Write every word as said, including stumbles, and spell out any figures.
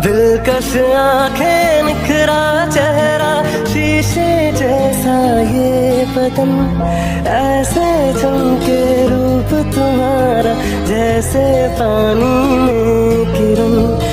दिलकश आंखें, निखरा चेहरा, शीशे जैसा ये बदन, ऐसे चमके रूप तुम्हारा जैसे पानी में किरण।